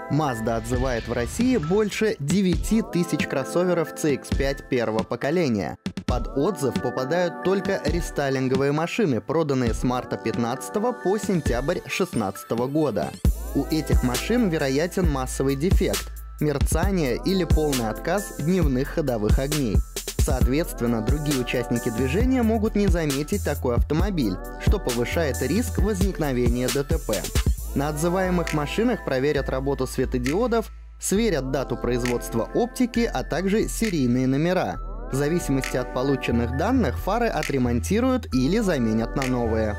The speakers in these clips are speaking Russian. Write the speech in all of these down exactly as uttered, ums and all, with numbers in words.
Mazda отзывает в России больше девяти тысяч кроссоверов си икс пять первого поколения. Под отзыв попадают только рестайлинговые машины, проданные с марта пятнадцатого по сентябрь шестнадцатого года. У этих машин вероятен массовый дефект – мерцание или полный отказ дневных ходовых огней. Соответственно, другие участники движения могут не заметить такой автомобиль, что повышает риск возникновения ДТП. На отзываемых машинах проверят работу светодиодов, сверят дату производства оптики, а также серийные номера. В зависимости от полученных данных фары отремонтируют или заменят на новые.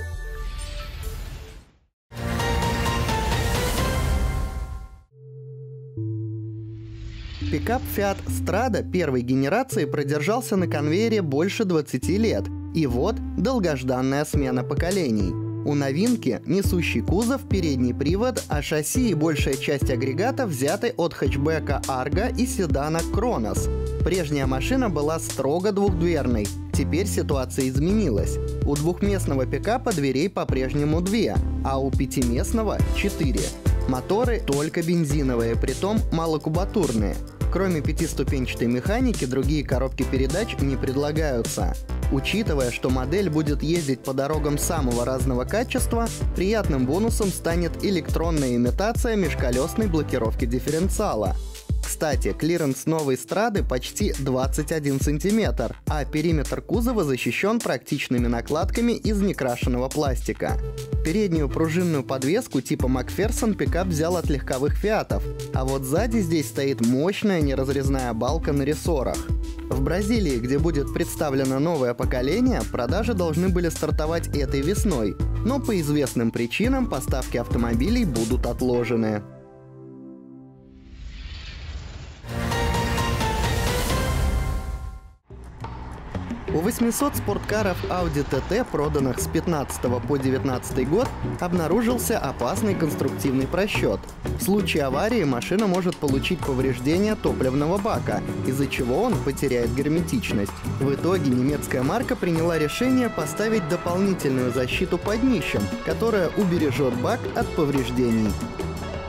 Пикап Fiat Strada первой генерации продержался на конвейере больше двадцати лет. И вот долгожданная смена поколений. У новинки несущий кузов, передний привод, а шасси и большая часть агрегата взяты от хэтчбека Argo и седана Kronos. Прежняя машина была строго двухдверной. Теперь ситуация изменилась. У двухместного пикапа дверей по-прежнему две, а у пятиместного — четыре. Моторы только бензиновые, притом малокубатурные. Кроме пятиступенчатой механики, другие коробки передач не предлагаются. Учитывая, что модель будет ездить по дорогам самого разного качества, приятным бонусом станет электронная имитация межколесной блокировки дифференциала. Кстати, клиренс новой Страды почти двадцать один сантиметр, а периметр кузова защищен практичными накладками из некрашенного пластика. Переднюю пружинную подвеску типа Макферсон пикап взял от легковых фиатов, а вот сзади здесь стоит мощная неразрезная балка на рессорах. В Бразилии, где будет представлено новое поколение, продажи должны были стартовать этой весной, но по известным причинам поставки автомобилей будут отложены. У восьмисот спорткаров Audi ти ти, проданных с пятнадцатого по девятнадцатый год, обнаружился опасный конструктивный просчет. В случае аварии машина может получить повреждение топливного бака, из-за чего он потеряет герметичность. В итоге немецкая марка приняла решение поставить дополнительную защиту под днищем, которая убережет бак от повреждений.